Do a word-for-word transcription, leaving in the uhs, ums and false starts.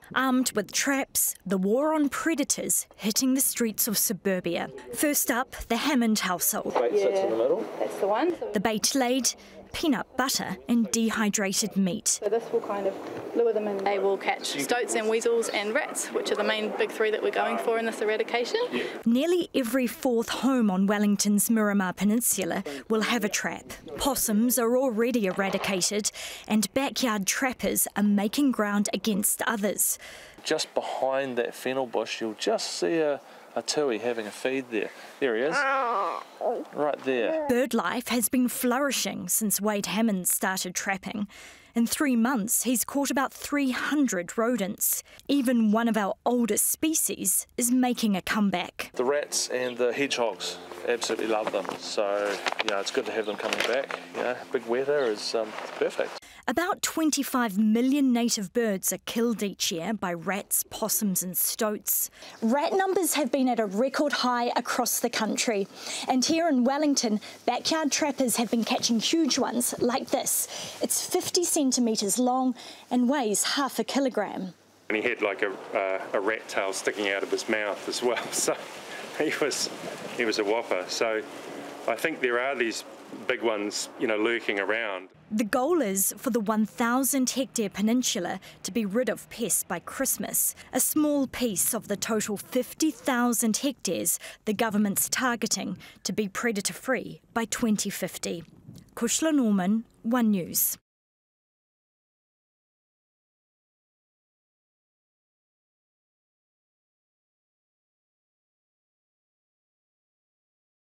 Armed with traps, the war on predators hitting the streets of suburbia. First up, the Hammond household. Bait yeah, sits in the middle. That's the one. The bait laid, peanut butter and dehydrated meat. So this will kind of lure them in. They will catch stoats and weasels and rats, which are the main big three that we're going for in this eradication. Nearly every fourth home on Wellington's Miramar Peninsula will have a trap. Possums are already eradicated and backyard trappers are making ground against others. Just behind that fennel bush, you'll just see a, a tui having a feed there. There he is, right there. Bird life has been flourishing since Wade Hammond started trapping. In three months, he's caught about three hundred rodents. Even one of our oldest species is making a comeback. The rats and the hedgehogs absolutely love them, so yeah, it's good to have them coming back. You know, big weather is um, perfect. About twenty-five million native birds are killed each year by rats, possums and stoats. Rat numbers have been at a record high across the country. And here in Wellington, backyard trappers have been catching huge ones like this. It's fifty centimetres long and weighs half a kilogram. And he had like a, uh, a rat tail sticking out of his mouth as well, so he was, he was a whopper. So I think there are these big ones, you know, lurking around. The goal is for the one thousand hectare peninsula to be rid of pests by Christmas, a small piece of the total fifty thousand hectares the government's targeting to be predator-free by twenty fifty. Kushla Norman, One News.